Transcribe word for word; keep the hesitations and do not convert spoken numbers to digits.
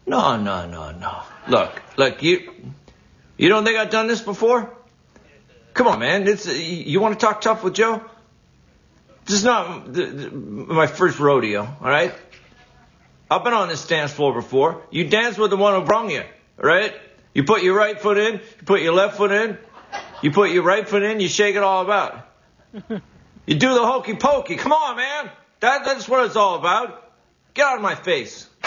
No, no, no, no. Look, look, you you don't think I've done this before? Come on, man. It's, you want to talk tough with Joe? This is not the, the, my first rodeo, all right? I've been on this dance floor before. You dance with the one who brung you, all right? You put your right foot in, you put your left foot in, you put your right foot in, you shake it all about. You do the hokey pokey. Come on, man. That, that's what it's all about. Get out of my face.